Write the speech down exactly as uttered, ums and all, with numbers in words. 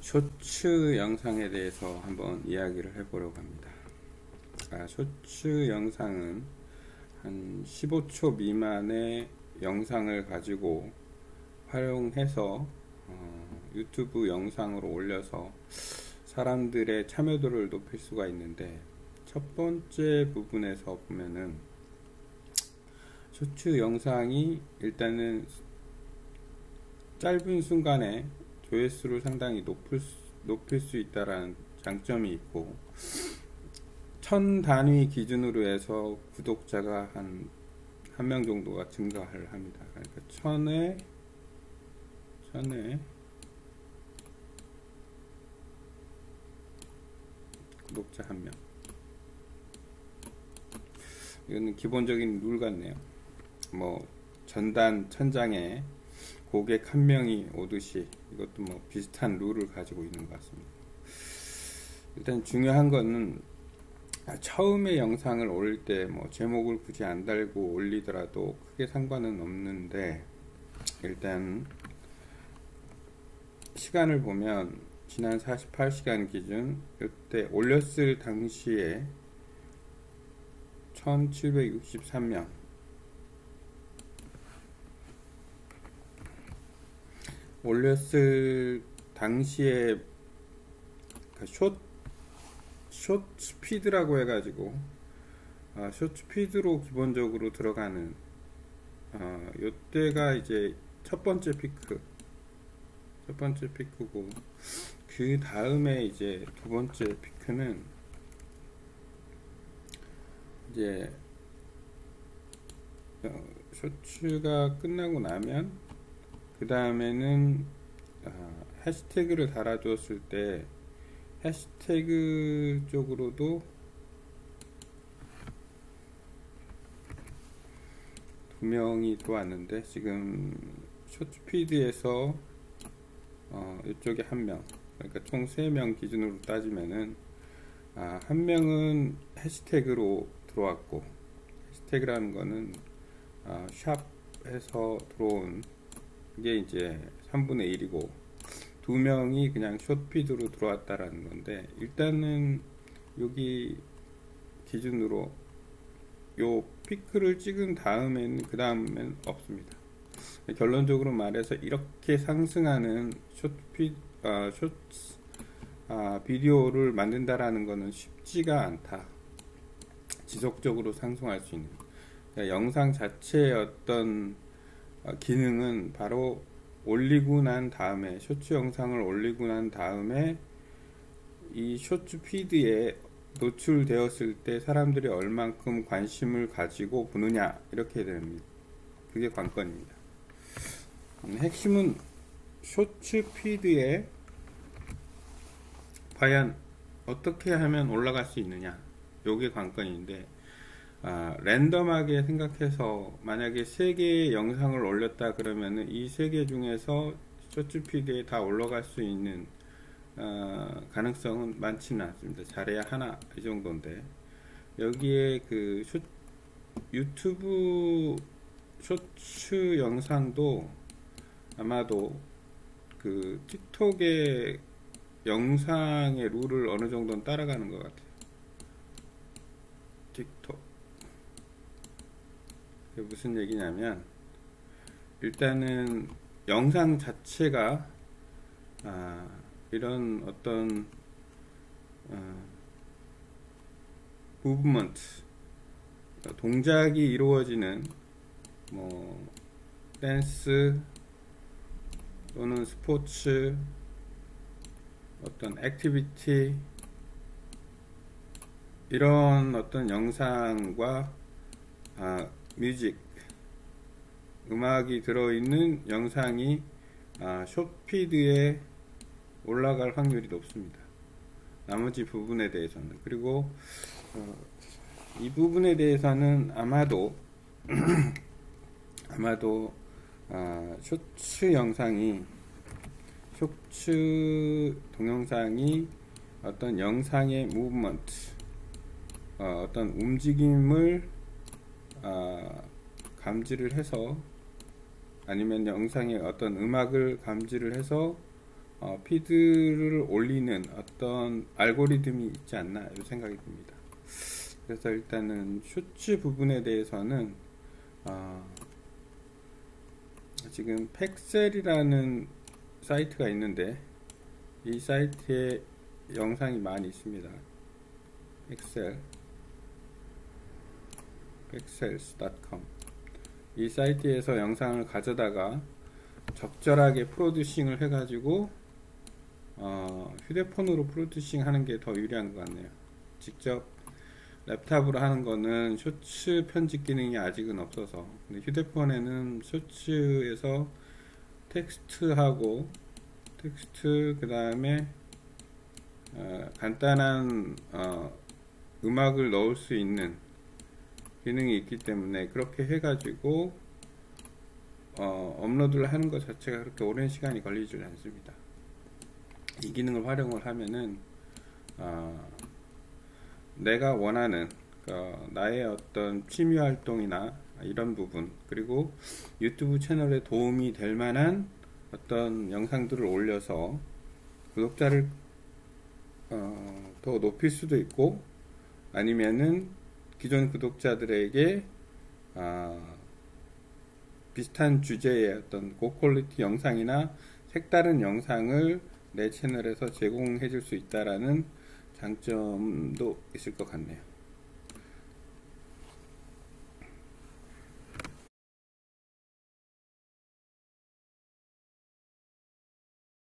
쇼츠 영상에 대해서 한번 이야기를 해보려고 합니다. 아, 쇼츠 영상은 한 십오 초 미만의 영상을 가지고 활용해서 어, 유튜브 영상으로 올려서 사람들의 참여도를 높일 수가 있는데, 첫 번째 부분에서 보면은 쇼츠 영상이 일단은 짧은 순간에 조회수를 상당히 높을 수, 높일 수 있다라는 장점이 있고, 천 단위 기준으로 해서 구독자가 한 한 명 정도가 증가를 합니다. 그러니까 천에 천에 구독자 한 명. 이거는 기본적인 룰 같네요. 뭐 전단 천장에 고객 한 명이 오듯이 이것도 뭐 비슷한 룰을 가지고 있는 것 같습니다. 일단 중요한 거는 처음에 영상을 올릴 때 뭐 제목을 굳이 안 달고 올리더라도 크게 상관은 없는데, 일단 시간을 보면 지난 사십팔 시간 기준 이때 올렸을 당시에 천칠백육십삼 명, 올렸을 당시에 숏, 숏 스피드라고 해가지고 어, 숏 스피드로 기본적으로 들어가는 어, 요때가 이제 첫 번째 피크 첫 번째 피크고, 그 다음에 이제 두 번째 피크는 이제 어, 쇼츠가 끝나고 나면 그 다음에는 어, 해시태그를 달아주었을 때 해시태그 쪽으로도 두 명이 들어왔는데, 지금 숏스피드에서 어, 이쪽에 한 명, 그러니까 총 세 명 기준으로 따지면은 아, 한 명은 해시태그로 들어왔고, 해시태그라는 거는 아, 샵에서 들어온 게 이제 삼분의 일이고, 두 명이 그냥 숏피드로 들어왔다라는 건데, 일단은 여기 기준으로 요 피크를 찍은 다음에는 그 다음엔 없습니다. 결론적으로 말해서 이렇게 상승하는 숏피 아, 숏 아, 비디오를 만든다라는 거는 쉽지가 않다. 지속적으로 상승할 수 있는, 그러니까 영상 자체의 어떤 어, 기능은 바로 올리고 난 다음에, 쇼츠 영상을 올리고 난 다음에 이 쇼츠 피드에 노출되었을 때 사람들이 얼만큼 관심을 가지고 보느냐, 이렇게 됩니다. 그게 관건입니다. 음, 핵심은 쇼츠 피드에 과연 어떻게 하면 올라갈 수 있느냐, 요게 관건인데, 아, 랜덤하게 생각해서 만약에 세 개의 영상을 올렸다 그러면은 이 세 개 중에서 쇼츠 피드에 다 올라갈 수 있는 어, 가능성은 많지는 않습니다. 잘해야 하나, 이 정도인데, 여기에 그 쇼, 유튜브 쇼츠 영상도 아마도 그 틱톡의 영상의 룰을 어느 정도는 따라가는 것 같아요. 틱톡. 그게 무슨 얘기냐면, 일단은 영상 자체가 아, 이런 어떤 어, 무브먼트, 동작이 이루어지는 뭐 댄스 또는 스포츠, 어떤 액티비티, 이런 어떤 영상과 아, 뮤직, 음악이 들어있는 영상이 아, 숏피드에 올라갈 확률이 높습니다. 나머지 부분에 대해서는. 그리고 어, 이 부분에 대해서는 아마도 아마도 아, 쇼츠 영상이 쇼츠 동영상이 어떤 영상의 무브먼트, 어, 어떤 움직임을 어, 감지를 해서, 아니면 영상의 어떤 음악을 감지를 해서 어, 피드를 올리는 어떤 알고리즘이 있지 않나 이런 생각이 듭니다. 그래서 일단은 쇼츠 부분에 대해서는 어, 지금 팩셀이라는 사이트가 있는데 이 사이트에 영상이 많이 있습니다. 팩셀 팩셀스 닷컴 이 사이트에서 영상을 가져다가 적절하게 프로듀싱을 해가지고 어, 휴대폰으로 프로듀싱 하는 게 더 유리한 것 같네요. 직접 랩탑으로 하는 거는 쇼츠 편집 기능이 아직은 없어서, 근데 휴대폰에는 쇼츠에서 텍스트하고 텍스트 그 다음에 어, 간단한 어, 음악을 넣을 수 있는 기능이 있기 때문에 그렇게 해가지고 어, 업로드를 하는 것 자체가 그렇게 오랜 시간이 걸리지 않습니다. 이 기능을 활용을 하면은 어, 내가 원하는 어, 나의 어떤 취미 활동이나 이런 부분, 그리고 유튜브 채널에 도움이 될 만한 어떤 영상들을 올려서 구독자를 어, 더 높일 수도 있고, 아니면은 기존 구독자들에게 어, 비슷한 주제의 어떤 고퀄리티 영상이나 색다른 영상을 내 채널에서 제공해 줄 수 있다라는 장점도 있을 것 같네요.